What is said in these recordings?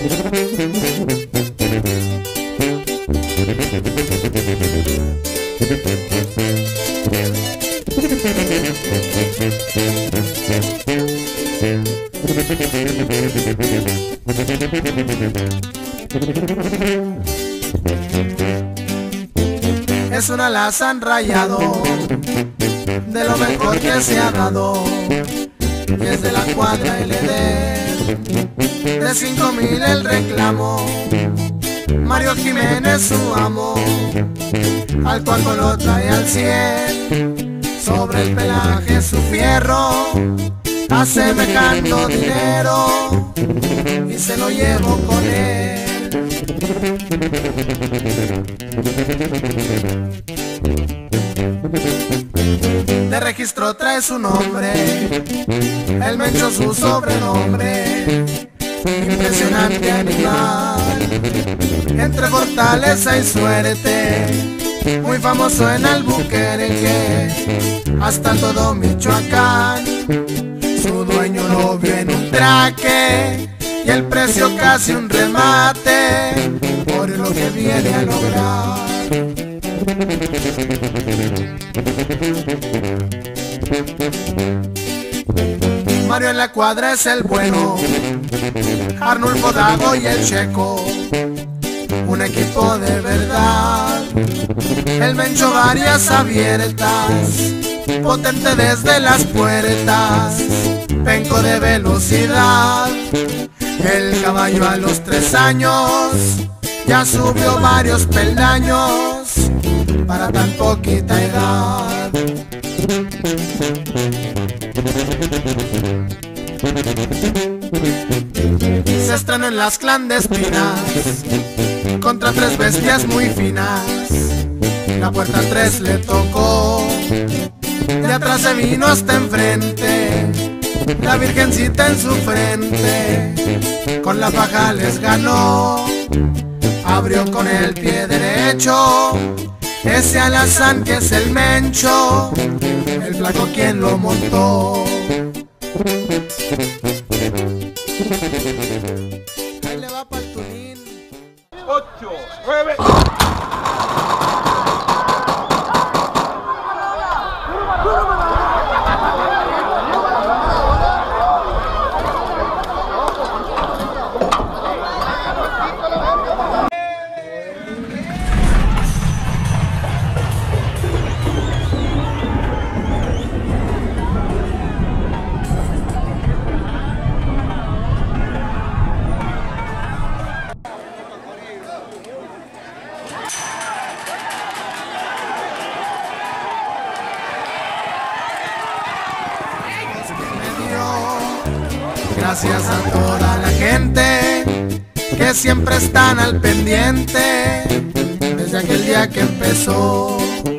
Es una laza enrayado de lo mejor que se ha dado, y es de la cuadra LD, de 5,000 el reclamo. Mario Jiménez su amo, al cuaco lo trae al 100, sobre el pelaje su fierro, asemejando dinero, y se lo llevo con él. De registro trae su nombre, el Mencho su sobrenombre. Impresionante animal, entre fortaleza y suerte, muy famoso en Albuquerque, hasta todo Michoacán. Su dueño lo vio en un traque, y el precio casi un remate, por lo que viene a lograr. Mario en la cuadra es el bueno, Arnulfo, Dago y el Checo, un equipo de verdad. El Mencho varias abiertas, potente desde las puertas, penco de velocidad. El caballo a los 3 años ya subió varios peldaños para tan poquita edad. Se estrenó en las clandestinas contra 3 bestias muy finas. La puerta 3 le tocó, de atrás se vino hasta enfrente, la virgencita en su frente, con la faja les ganó. Abrió con el pie derecho, ese alazán que es el Mencho, el flaco quien lo montó. Ahí le va pa'l tunín. 8, 9. Gracias a toda la gente que siempre están al pendiente desde aquel día que empezó.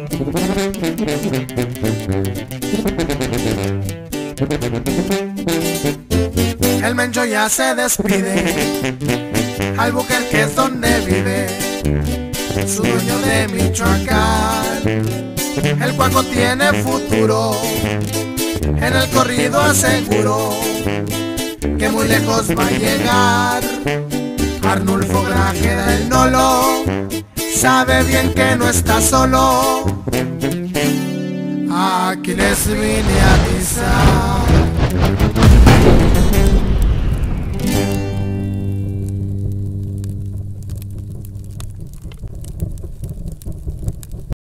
El Mencho ya se despide, Albuquerque es donde vive, su dueño de Michoacán. El cuaco tiene futuro, en el corrido aseguro que muy lejos va a llegar. Arnulfo Grajeda el Nolo sabe bien que no está solo. Aquí les vine a